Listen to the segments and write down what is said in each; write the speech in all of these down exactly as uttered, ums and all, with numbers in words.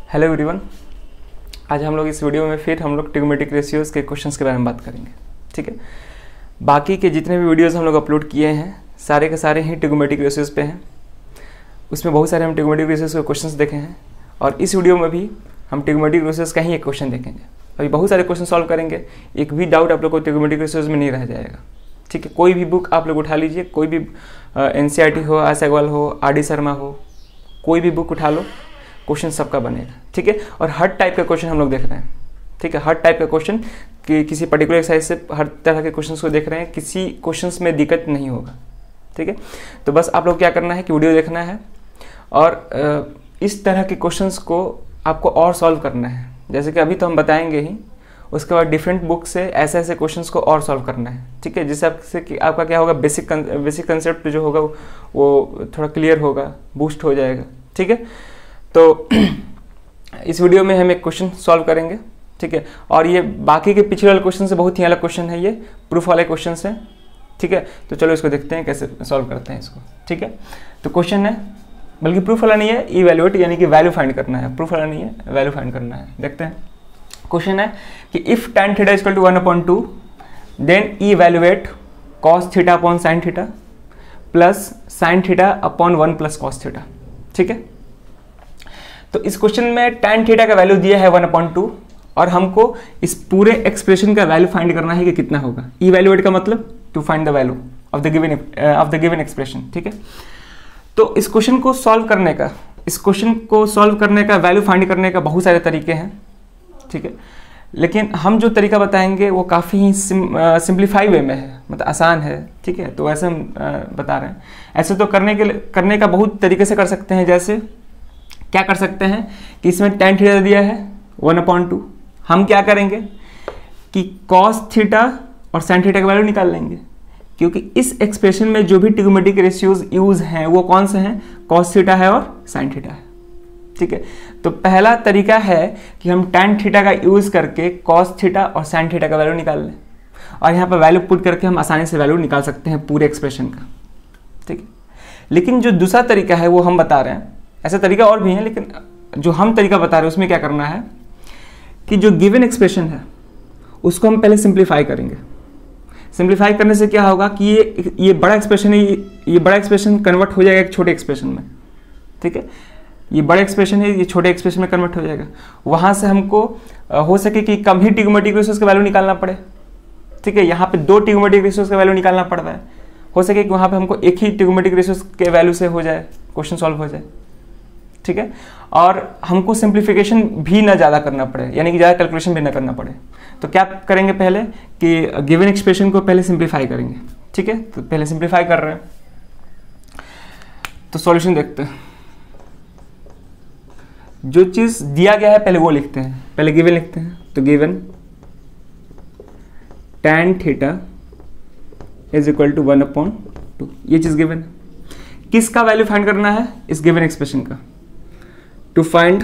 Hello everyone, आज हम लोग इस वीडियो में फिर हम लोग ट्रिग्नोमेट्रिक रेशियोज़ के क्वेश्चंस के बारे में बात करेंगे। ठीक है, बाकी के जितने भी वीडियोस हम लोग अपलोड किए हैं सारे के सारे ही ट्रिग्नोमेट्रिक रेशियोज़ पे हैं। उसमें बहुत सारे हम ट्रिग्नोमेट्रिक रेशियोज़ के क्वेश्चंस देखे हैं और इस वीडियो में भी हम ट्रिग्नोमेट्रिक रेशियोज़ का ही एक क्वेश्चन देखेंगे। अभी बहुत सारे क्वेश्चन सॉल्व करेंगे, एक भी डाउट आप लोग को ट्रिग्नोमेट्रिक रेशियोज़ में नहीं रह जाएगा। ठीक है, कोई भी बुक आप लोग उठा लीजिए, कोई भी एन सी आर टी हो, आस अग्रवाल हो, आर डी शर्मा हो, कोई भी बुक उठा लो, क्वेश्चन सबका बनेगा। ठीक है, और हर टाइप का क्वेश्चन हम लोग देख रहे हैं। ठीक है, हर टाइप का क्वेश्चन कि किसी पर्टिकुलर एक्सरसाइज से हर तरह के क्वेश्चंस को देख रहे हैं, किसी क्वेश्चंस में दिक्कत नहीं होगा। ठीक है, तो बस आप लोग क्या करना है कि वीडियो देखना है और इस तरह के क्वेश्चंस को आपको और सॉल्व करना है। जैसे कि अभी तो हम बताएंगे ही, उसके बाद डिफरेंट बुक से ऐसे ऐसे क्वेश्चंस को और सॉल्व करना है। ठीक है, जिससे आपसे कि आपका क्या होगा, बेसिक बेसिक कंसेप्ट जो होगा वो थोड़ा क्लियर होगा, बूस्ट हो जाएगा। ठीक है, तो इस वीडियो में हम एक क्वेश्चन सॉल्व करेंगे। ठीक है, और ये बाकी के पिछले वाले क्वेश्चन से बहुत ही अलग क्वेश्चन है, ये प्रूफ वाले क्वेश्चन हैं। ठीक है, तो चलो इसको देखते हैं कैसे सॉल्व करते हैं इसको। ठीक है, तो क्वेश्चन है, बल्कि प्रूफ वाला नहीं है, इवैल्यूएट यानी कि वैल्यू फाइंड करना है। प्रूफ वाला नहीं है, वैल्यू फाइंड करना है। देखते हैं, क्वेश्चन है कि if tan theta equal to one upon two then evaluate cos theta upon sine theta plus sine theta upon one plus cos theta. ठीक है, तो इस क्वेश्चन में tan थीटा का वैल्यू दिया है वन अपॉन टू और हमको इस पूरे एक्सप्रेशन का वैल्यू फाइंड करना है कि कितना होगा। इवैल्यूएट का मतलब to find the value of the given of the given expression. ठीक है, तो इस क्वेश्चन को सॉल्व करने का इस क्वेश्चन को सॉल्व करने का वैल्यू फाइंड करने का बहुत सारे तरीके हैं। ठीक है, लेकिन हम जो तरीका बताएंगे वो काफ़ी ही सिंप्लीफाई वे में है, मतलब आसान है। ठीक है, तो ऐसे हम uh, बता रहे हैं। ऐसे तो करने के करने का बहुत तरीके से कर सकते हैं। जैसे क्या कर सकते हैं कि इसमें tan थीटा दिया है वन अपॉन टू, हम क्या करेंगे कि cos थीटा और sin थीटा का वैल्यू निकाल लेंगे, क्योंकि इस एक्सप्रेशन में जो भी ट्रिग्नोमेट्रिक रेशियोज यूज हैं वो कौन से हैं, cos थीटा है और sin थीटा है। ठीक है, तो पहला तरीका है कि हम tan थीटा का यूज करके cos थीटा और sin थीटा का वैल्यू निकाल लें और यहाँ पर वैल्यू पुट करके हम आसानी से वैल्यू निकाल सकते हैं पूरे एक्सप्रेशन का। ठीक है, लेकिन जो दूसरा तरीका है वो हम बता रहे हैं, ऐसा तरीका और भी है, लेकिन जो हम तरीका बता रहे हैं उसमें क्या करना है कि जो गिवन एक्सप्रेशन है उसको हम पहले सिंप्लीफाई करेंगे। सिंप्लीफाई करने से क्या होगा कि ये ये बड़ा एक्सप्रेशन है, ये, ये बड़ा एक्सप्रेशन कन्वर्ट हो जाएगा एक छोटे एक्सप्रेशन में। ठीक है, ये बड़ा एक्सप्रेशन है, ये छोटे एक्सप्रेशन में कन्वर्ट हो जाएगा। वहाँ से हमको हो सके कि कम ही ट्रिग्नोमेट्रिक रेशियोज का वैल्यू निकालना पड़े। ठीक है, यहाँ पे दो ट्रिग्नोमेट्रिक रेशियोज का वैल्यू निकालना पड़ रहा है, हो सके कि वहाँ पे हमको एक ही ट्रिग्नोमेट्रिक रेशियोज के वैल्यू से हो जाए, क्वेश्चन सॉल्व हो जाए। ठीक है, और हमको सिंप्लीफिकेशन भी ना ज़्यादा करना पड़े, यानी कि ज़्यादा कैलकुलेशन भी ना करना पड़े। तो क्या करेंगे पहले कि गिवन एक्सप्रेशन को पहले सिंप्लीफाई करेंगे। ठीक है, तो पहले सिंप्लीफाई कर रहे हैं, तो सॉल्यूशन देखते हैं। जो चीज़ दिया गया है पहले वो लिखते हैं, पहले गिवन लिखते हैं। तो given tan theta is equal to one upon two, ये चीज़ गिवन है। किसका वैल्यू फाइंड करना है, इस गिवन एक्सप्रेशन का। To find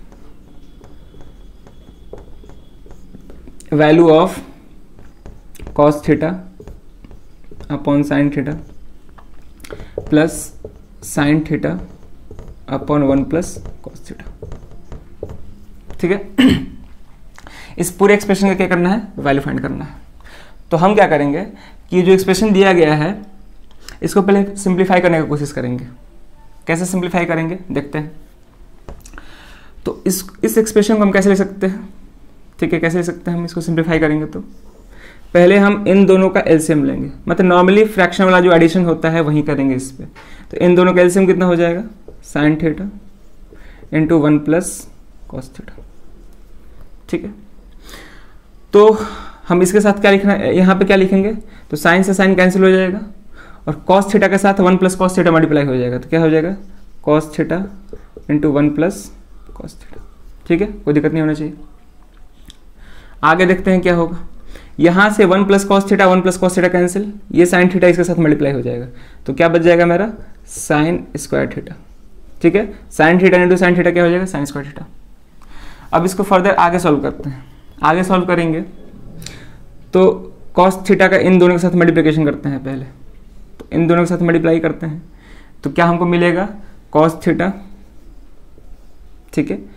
value of cos theta upon sin theta plus sin theta upon one plus cos theta. ठीक है, इस पूरे एक्सप्रेशन का क्या करना है, वैल्यू फाइंड करना है। तो हम क्या करेंगे कि जो एक्सप्रेशन दिया गया है इसको पहले सिंप्लीफाई करने की कोशिश करेंगे। कैसे सिंप्लीफाई करेंगे देखते हैं। तो इस इस एक्सप्रेशन को हम कैसे ले सकते हैं। ठीक है, कैसे ले सकते हैं हम इसको सिंप्लीफाई करेंगे। तो पहले हम इन दोनों का एलसीएम लेंगे, मतलब नॉर्मली फ्रैक्शन वाला जो एडिशन होता है वही करेंगे इस पे। तो इन दोनों का एलसीएम कितना हो जाएगा, sine theta into one plus cos theta. ठीक है, तो हम इसके साथ क्या लिखना है, यहाँ पे क्या लिखेंगे, तो साइन से साइन कैंसिल हो जाएगा और cos थीटा के साथ one plus cos theta multiply हो जाएगा। तो क्या हो जाएगा, cos theta into one plus cos theta. ठीक है, कोई दिक्कत नहीं होना चाहिए। आगे देखते हैं क्या होगा। यहाँ से one plus cos theta one plus cos theta cancel, ये साइन थीटा इसके साथ मल्टीप्लाई हो जाएगा। तो क्या बच जाएगा मेरा, साइन स्क्वायर थीटा। ठीक है, sine theta into sine theta क्या हो जाएगा, साइन स्क्वायर थीटा। अब इसको फर्दर आगे सॉल्व करते हैं। आगे सॉल्व करेंगे तो कॉस थीटा का इन दोनों के साथ मल्टीप्लिकेशन करते हैं पहले। तो इन दोनों के साथ मल्टीप्लाई करते हैं तो क्या हमको मिलेगा, कॉस थीटा, ठीक है,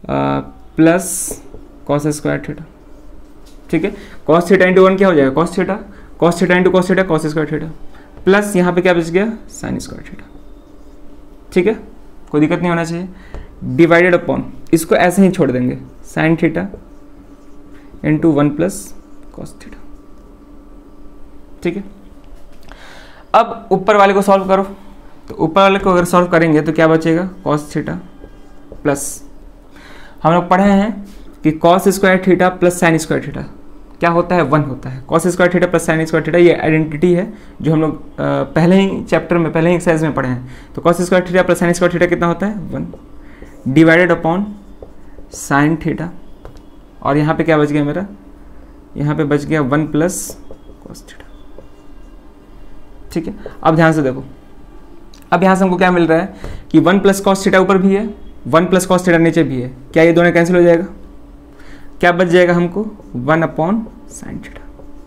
प्लस कॉस स्क्वायर थीटा, ठीक है। कॉस थीटा इंटू वन क्या हो जाएगा, cos theta, cos theta into cos theta cos square theta, plus यहाँ पे क्या बच गया, साइन स्क्वायर थीटा, ठीक है, कोई दिक्कत नहीं होना चाहिए। डिवाइडेड अपॉन, इसको ऐसे ही छोड़ देंगे, sine theta into one plus cos theta, ठीक है। अब ऊपर वाले को सॉल्व करो, तो ऊपर वाले को अगर सॉल्व करेंगे तो क्या बचेगा, कॉस थीटा प्लस, हम लोग पढ़े हैं कि cos square theta plus sine square theta क्या होता है, वन होता है। Cos square theta plus sine square theta ये आइडेंटिटी है जो हम लोग पहले ही चैप्टर में, पहले ही एक्सरसाइज में पढ़े हैं। तो cos square theta plus sine square theta कितना होता है, one, divided upon sine theta, और यहाँ पे क्या बच गया मेरा, यहाँ पे बच गया वन प्लस कॉस थीटा, ठीक है। अब ध्यान से देखो, अब यहाँ से हमको क्या मिल रहा है कि वन प्लस कॉस थीटा ऊपर भी है, वन प्लस कॉस थीटा नीचे भी है, क्या ये दोनों कैंसिल हो जाएगा, क्या बच जाएगा हमको, वन अपॉन साइन थीटा,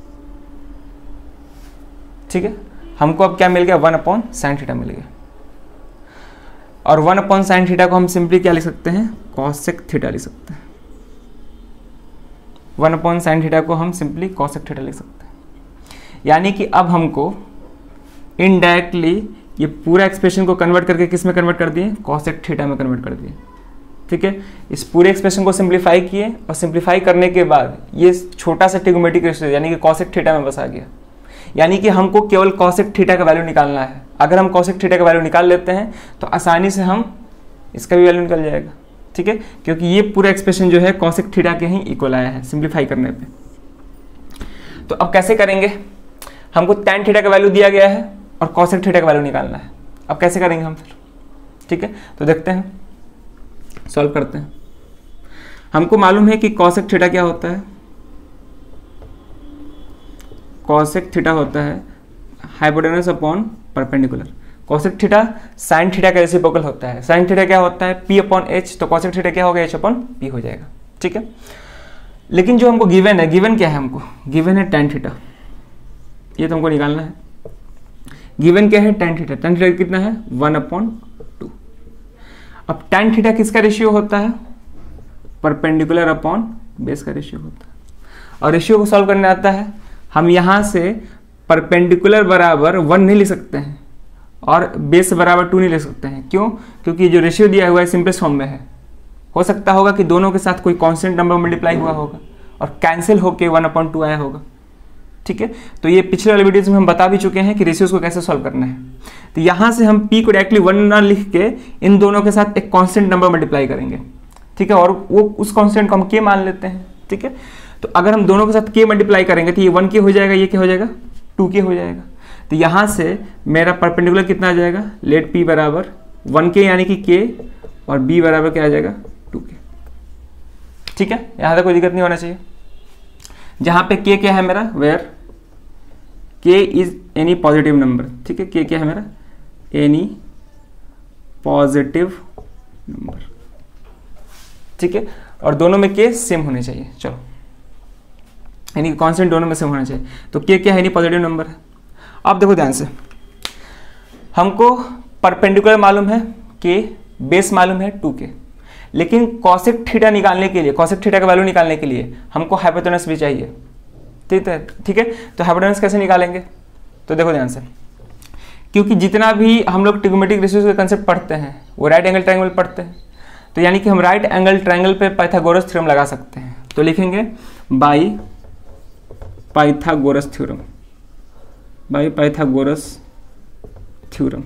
ठीक है। हमको अब क्या मिल गया, वन अपॉन साइन थीटा मिल गया, और वन अपॉन साइन थीटा को हम सिंपली क्या लिख सकते हैं, कॉसेक थीटा लिख सकते हैं। वन अपॉन साइन थीटा को हम सिंपली कॉसेक थीटा लिख सकते हैं। यानी कि अब हमको इनडायरेक्टली ये पूरा एक्सप्रेशन को कन्वर्ट करके किस में कन्वर्ट कर दिए, कॉसेक थीटा में कन्वर्ट कर दिए, ठीक है। इस पूरे एक्सप्रेशन को सिंप्लीफाई किए, और सिंप्लीफाई करने के बाद ये छोटा सा ट्रिगोमेट्रिक रेशियो यानी कि कॉसेक थीटा में बस आ गया। यानी कि हमको केवल कॉसेक थीटा का वैल्यू निकालना है। अगर हम कॉसेक थीटा का वैल्यू निकाल लेते हैं तो आसानी से हम इसका भी वैल्यू निकल जाएगा, ठीक है, क्योंकि ये पूरा एक्सप्रेशन जो है कॉसेक थीटा के ही इक्वल आया है सिंप्लीफाई करने पे। तो अब कैसे करेंगे, हमको टैन थीटा का वैल्यू दिया गया है और कॉसेक थीटा का वैल्यू निकालना है। अब कैसे करेंगे हम फिर, ठीक है, तो देखते हैं, सॉल्व करते हैं। हमको मालूम है कि कॉसेक थीटा क्या होता है, कॉसेक थीटा होता है hypotenuse upon perpendicular. Cosec theta sine theta का रेसिप्रोकल होता है। साइन थीटा क्या होता है, पी अपॉन एच, तो कॉसेक थीटा क्या होगा, एच अपॉन पी हो जाएगा, ठीक है। लेकिन जो हमको गिवन है, गिवन क्या है हमको, गिवन है टैन थीटा, ये तो हमको निकालना है। गिवन क्या है, टैन थीटा, टैन थीटा कितना है, वन अपॉन टू। अब टैन थीटा किसका रेशियो होता है, परपेंडिकुलर अपॉन बेस का रेशियो होता है। और रेशियो को सॉल्व करने आता है, हम यहां से परपेंडिकुलर बराबर वन नहीं लिख सकते हैं और बेस बराबर टू नहीं लिख सकते हैं। क्यों, क्योंकि जो रेशियो दिया हुआ है सिंपलेस्ट फॉर्म में है। हो सकता होगा कि दोनों के साथ कोई कांस्टेंट नंबर मल्टीप्लाई हुआ होगा और कैंसिल होके वन अपॉन टू आया होगा, ठीक है। तो ये पिछले वाले वीडियोज में हम बता भी चुके हैं कि रेशियोज को कैसे सॉल्व करना है। तो यहां से हम पी को डायरेक्टली वन ना लिख के इन दोनों के साथ एक कांस्टेंट नंबर मल्टीप्लाई करेंगे, ठीक है, और वो उस कांस्टेंट को हम के मान लेते हैं, ठीक है। तो अगर हम दोनों के साथ के मल्टीप्लाई करेंगे तो ये वन के हो जाएगा, ये क्या हो जाएगा, टू के हो जाएगा। तो यहां से मेरा परपेंडिकुलर कितना आ जाएगा, लेट पी बराबर वन के यानी कि के, और बी बराबर क्या आ जाएगा, टू के, ठीक है। यहां तक कोई दिक्कत नहीं होना चाहिए। जहां पे के क्या है मेरा, वेयर के इज एनी पॉजिटिव नंबर, ठीक है, के क्या है मेरा, एनी पॉजिटिव नंबर, ठीक है। और दोनों में के सेम होने चाहिए, चलो, यानी कांस्टेंट दोनों में सेम होना चाहिए। तो के क्या है, एनी पॉजिटिव नंबर है। अब देखो ध्यान से, हमको परपेंडिकुलर मालूम है के, बेस मालूम है टू के, लेकिन कॉसेक थीटा निकालने के लिए, कॉसेक थीटा का वैल्यू निकालने के लिए हमको हाइपोटेनस भी चाहिए, ठीक है, ठीक है। तो हाइपोटेनस कैसे निकालेंगे, तो देखो ध्यान से, क्योंकि जितना भी हम लोग ट्रिगोमेट्रिक रेशियोज का कंसेप्ट पढ़ते हैं वो राइट एंगल ट्रायंगल पढ़ते हैं। तो यानी कि हम राइट एंगल ट्रायंगल पे पाइथागोरस थ्योरम लगा सकते हैं। तो लिखेंगे by Pythagoras theorem, by Pythagoras theorem,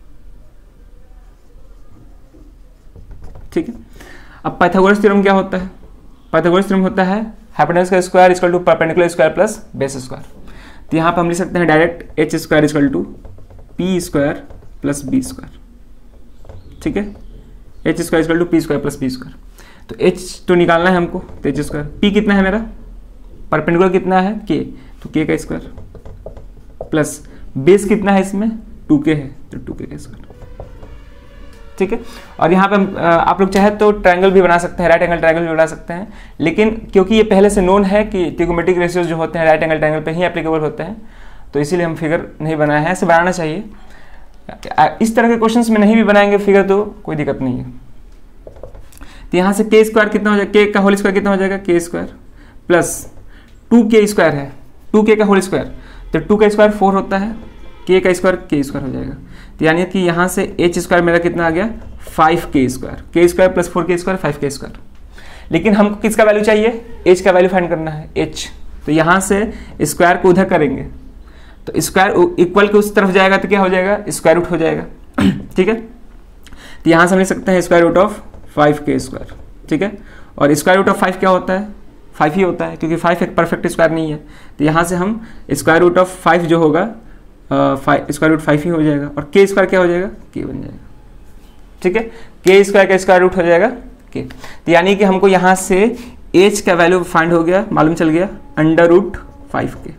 ठीक है। अब पाइथागोरस थ्योरम क्या होता है, पाइथागोरस थ्योरम होता है हाइपोटेनस का square equal to perpendicular square plus base square. तो यहाँ पर हम लिख सकते हैं direct H square equal to P square plus B square, ठीक है, H square equal to P square plus B square. तो एच तो निकालना है हमको, तो एच स्क्वायर, पी कितना है मेरा, परपेंडिकुलर कितना है, के, तो के का स्क्वायर, प्लस बेस कितना है इसमें, टू के है, तो टू के का स्क्वायर, ठीक है। और यहाँ पे हम आप लोग चाहे तो ट्रायंगल भी बना सकते हैं, राइट एंगल ट्रायंगल भी बना सकते हैं, लेकिन क्योंकि ये पहले से नोन है कि ट्रिगोमेट्रिक रेशियोज जो होते हैं राइट एंगल ट्रायंगल पे ही एप्लीकेबल होते हैं, तो इसीलिए हम फिगर नहीं बनाए हैं। ऐसे बनाना चाहिए, इस तरह के क्वेश्चंस में नहीं भी बनाएंगे फिगर तो कोई दिक्कत नहीं है। तो यहाँ से के स्क्वायर कितना हो जाएगा, के का होल स्क्वायर कितना हो जाएगा, k square plus two k square है, टू के का होल स्क्वायर, तो टू का स्क्वायर फोर होता है, के का स्क्वायर के स्क्वायर हो जाएगा। तो यानी कि यहाँ से एच स्क्वायर मेरा कितना आ गया, five k square, k square plus four k square, five k square. लेकिन हमको किसका वैल्यू चाहिए, एच का वैल्यू फाइंड करना है, एच। तो यहाँ से स्क्वायर को उधर करेंगे तो स्क्वायर इक्वल के उस तरफ जाएगा तो क्या हो जाएगा, स्क्वायर रूट हो जाएगा। ठीक है, तो यहाँ से हम लिख सकते हैं square root of five k square. ठीक है, और स्क्वायर रूट ऑफ फाइव क्या होता है, फाइव ही होता है, क्योंकि फाइव एक परफेक्ट स्क्वायर नहीं है। तो यहाँ से हम स्क्वायर रूट ऑफ फाइव जो होगा, फाइव स्क्वायर रूट फाइव ही हो जाएगा, और के स्क्वायर क्या हो जाएगा, के बन जाएगा। ठीक है, के स्क्वायर का स्क्वायर रूट हो जाएगा के। तो यानी कि हमको यहाँ से एच का वैल्यू फाइंड हो गया, मालूम चल गया, अंडर रूट फाइव के।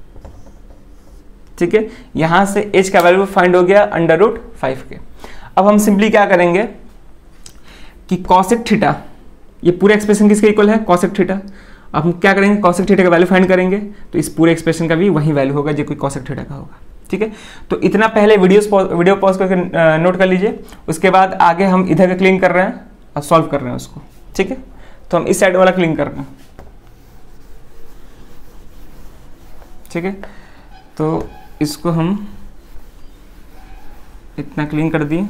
ठीक है, यहाँ से एच का वैल्यू फाइंड हो गया अंडर रूट फाइव के। अब हम सिंपली क्या करेंगे कि कॉसेक थीटा, ये पूरे एक्सप्रेशन किसके इक्वल है, कॉसेक थीटा। अब हम क्या करेंगे, कॉसेक थीटा का वैल्यू फाइंड करेंगे, तो इस पूरे एक्सप्रेशन का भी वही वैल्यू होगा जो कोई कॉसेक थीटा का होगा। ठीक है, तो इतना पहले वीडियो वीडियो पॉज करके नोट कर लीजिए, उसके बाद आगे हम इधर का क्लीन कर रहे हैं और सॉल्व कर रहे हैं उसको। ठीक है, तो हम इस साइड वाला क्लीन कर रहे हैं। ठीक है, तो इसको हम इतना क्लीन कर दिए।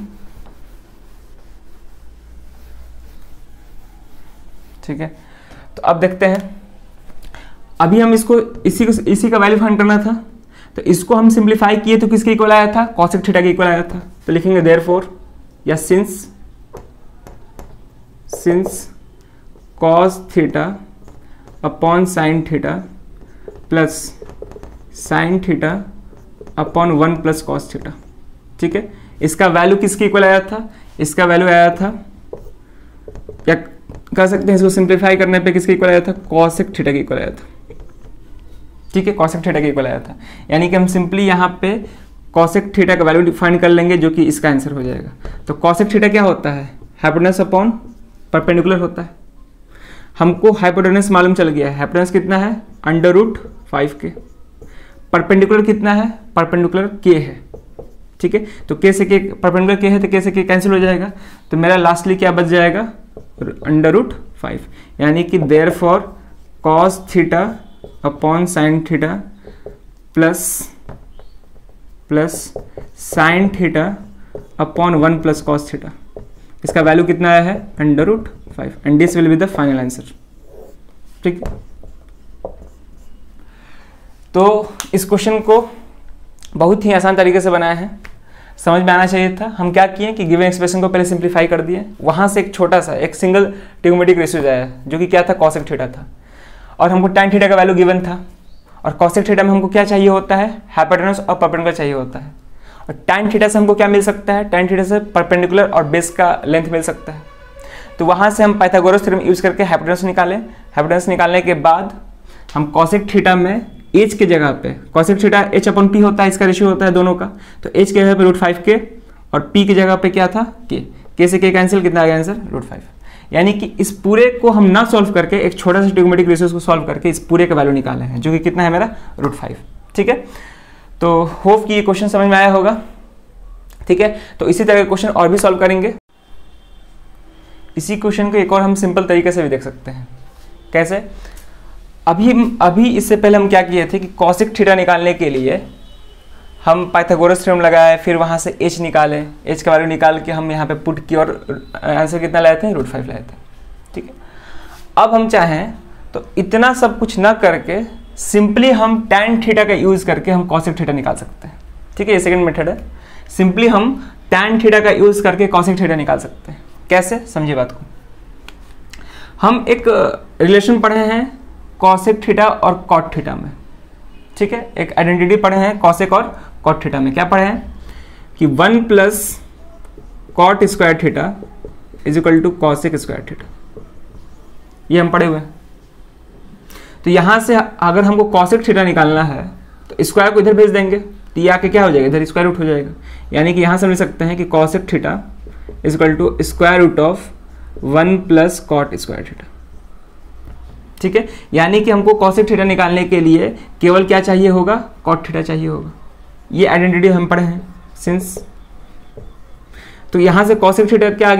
ठीक है, तो अब देखते हैं, अभी हम इसको इसी को इसी का वैल्यू फाइंड करना था, तो इसको हम सिंप्लीफाई किए तो किसके इक्वल आया था, कॉसेक थीटा के इक्वल आया था। तो लिखेंगे देयरफॉर या since since cos theta upon sine theta plus sine theta upon one plus cos theta. ठीक है, इसका वैल्यू किसके इक्वल आया था, इसका वैल्यू आया था, या कह सकते हैं इसको सिंप्लीफाई करने पे किसके इक्वल आया था, कॉसेक थीटा के इक्वल आया था। ठीक है, कॉसेक थीटा के इक्वल आया था, यानी कि हम सिंपली यहाँ पे कॉसेक थीटा का वैल्यू फाइंड कर लेंगे जो कि इसका आंसर हो जाएगा। तो कॉसेक थीटा क्या होता है, हाइपोटेनस अपॉन परपेंडिकुलर होता है। हमको हाइपोटेनस मालूम चल गया है, हाइपोटेनस कितना है, under root five k. Perpendicular कितना है, परपेंडिकुलर के है। ठीक है, तो के से के परपेंडिकुलर के है तो के से के कैंसिल हो जाएगा, तो मेरा लास्टली क्या बच जाएगा, अंडर रूट फाइव। यानी कि therefore cos theta upon sine theta plus plus sine theta upon one plus cos theta, इसका वैल्यू कितना आया है, under root five, and this will be the final answer. ठीक, तो इस क्वेश्चन को बहुत ही आसान तरीके से बनाया है, समझ में आना चाहिए था। हम क्या किए कि गिवन एक्सप्रेशन को पहले सिंप्लीफाई कर दिए, वहाँ से एक छोटा सा एक सिंगल ट्रिग्नोमेट्रिक रेशियो आया जो कि क्या था, कॉसेक थीटा था, और हमको tan थीटा का वैल्यू गिवन था, और कॉसेक थीटा में हमको क्या चाहिए होता है, हाइपोटेनस और परपेंडिकुलर चाहिए होता है, और tan थीटा से हमको क्या मिल सकता है, tan थीटा से परपेंडिकुलर और बेस का लेंथ मिल सकता है। तो वहाँ से हम पाइथागोरस थ्योरम यूज करके हाइपोटेनस निकालें, हाइपोटेनस निकालने के बाद हम कॉसेक थीटा में एच के जगह पे, cosec theta H upon P होता है, इसका रेशियो होता है दोनों का, तो एच के जगह पे रूट फाइव के, और पी की जगह पे क्या था, के, के से के कैंसिल, कितना आ गया आंसर, रूट फाइव। यानी कि इस पूरे को हम ना सॉल्व करके एक छोटा सा ट्रिग्नोमेट्रिक रेशियोज को सॉल्व करके इस पूरे का वैल्यू निकाले हैं, जो कि कितना है मेरा, रूट फाइव। ठीक है, तो होप कि ये क्वेश्चन समझ में आया होगा। ठीक है, तो इसी तरह के क्वेश्चन और भी सॉल्व करेंगे। इसी क्वेश्चन को एक और हम सिंपल तरीके से भी देख सकते हैं। कैसे, अभी अभी इससे पहले हम क्या किए थे कि कॉसेक थीटा निकालने के लिए हम पाइथागोरस थ्योरम लगाए, फिर वहाँ से एच निकाले, एच का वैल्यू निकाल के हम यहाँ पे पुट किए और आंसर कितना लाए थे, रूट फाइव लाए थे। ठीक है, अब हम चाहें तो इतना सब कुछ ना करके सिंपली हम tan थीटा का यूज़ करके हम कॉसेक थीटा निकाल सकते हैं। ठीक है, ये सेकंड मेथड है, सिंपली हम tan थीटा का यूज़ करके कॉसेक थीटा निकाल सकते हैं। कैसे, समझिए बात को। हम एक रिलेशन पढ़े हैं कॉसेक थीटा और कॉट थीटा में। ठीक है, एक आइडेंटिटी पढ़े हैं कॉसेक और कॉट थीटा में। क्या पढ़े हैं कि one plus cot square theta is equal to cosec square theta, ये हम पढ़े हुए हैं। तो यहां से अगर हमको कॉसेक थीटा निकालना है तो स्क्वायर को इधर भेज देंगे, तो ये आके क्या हो जाएगा, इधर स्क्वायर रूट हो जाएगा। यानी कि यहां से मिल सकते हैं कि cosec theta is equal to square root of one plus cot square theta. ठीक है, यानी कि हमको कॉसेक थीटा निकालने के लिए केवल क्या चाहिए होगा, कॉट थीटा चाहिए होगा। ये आइडेंटिटी हम पढ़े हैं सिंस, तो यहां से कॉसेक थीटा क्या आ गया,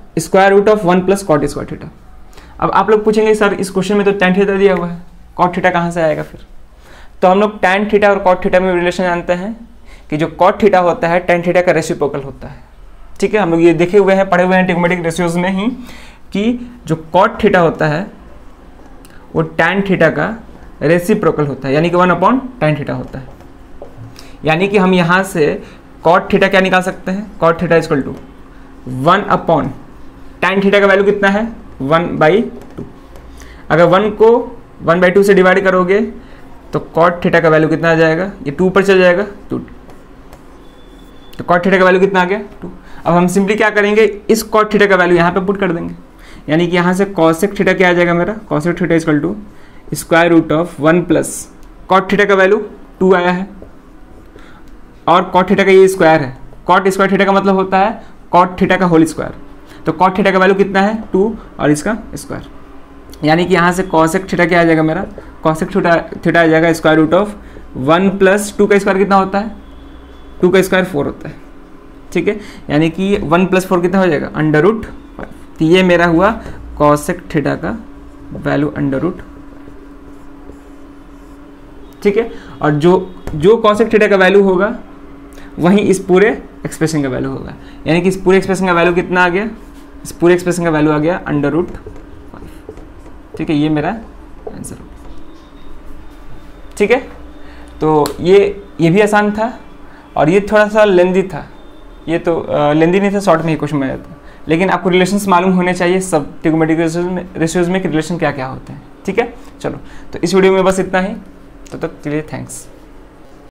square root of one plus cot square theta. अब आप लोग पूछेंगे सर इस क्वेश्चन में तो टैन थीटा दिया हुआ है, कॉट थीटा कहाँ से आएगा फिर? तो हम लोग टैन थीटा और कॉट थीटा में रिलेशन जानते हैं कि जो कॉट थीटा होता है टैन थीटा का रेसिप्रोकल होता है। ठीक है, हम लोग ये देखे हुए हैं, पढ़े हुए हैं ट्रिग्नोमेट्रिक रेशियोज में ही कि जो कॉट थीटा होता है वो टैन थीटा का रेसिप्रोकल होता है, यानी कि वन अपॉन टैन थीटा होता है। यानी कि हम यहाँ से कॉट थीटा क्या निकाल सकते हैं? Cot theta equal to one upon tan theta का वैल्यू कितना है? One by two. अगर वन को वन बाई टू से डिवाइड करोगे तो कॉट थीटा का वैल्यू कितना आ जाएगा? ये टू पर चल जाएगा, टू। तो कॉट थीटा का वैल्यू कितना आ गया? टू। अब हम सिंपली क्या करेंगे, इस कॉट थीटा का वैल्यू यहाँ पे पुट कर देंगे, यानी कि यहाँ से कॉसेक थीटा क्या आ जाएगा मेरा? Cosec theta equal to square root of one plus cot theta का वैल्यू टू आया है और कॉट थीटा का ये स्क्वायर है। कॉट स्क्वायर थीटा का मतलब होता है कॉट थीटा का होल स्क्वायर। तो कॉट थीटा का वैल्यू कितना है? टू और इसका स्क्वायर, यानी कि यहाँ से कॉसेक थीटा क्या आ जाएगा मेरा? कॉसेक थीटा थीटा आ जाएगा square root of one plus two का स्क्वायर कितना होता है? टू का स्क्वायर फोर होता है। ठीक है, यानी कि वन प्लस फोर कितना हो जाएगा? Under root five. तो ये मेरा हुआ कॉसेक थीटा का वैल्यू अंडर रूट। ठीक है, और जो जो कॉसेक थीटा का वैल्यू होगा वहीं इस पूरे एक्सप्रेशन का वैल्यू होगा, यानी कि इस पूरे एक्सप्रेशन का वैल्यू कितना आ गया? इस पूरे एक्सप्रेशन का वैल्यू आ गया अंडर रूट फाइव। ठीक है, ये मेरा आंसर होगा। ठीक है, तो ये ये भी आसान था और ये थोड़ा सा लेंदी था। ये तो लेंदी नहीं था, शॉर्ट में ही क्वेश्चन में था, लेकिन आपको रिलेशंस मालूम होने चाहिए सब ट्रिग्नोमेट्रिक रेशियोज में रेशियोज में रिलेशन क्या क्या होते हैं। ठीक है, चलो तो इस वीडियो में बस इतना ही, तो तक के लिए थैंक्स।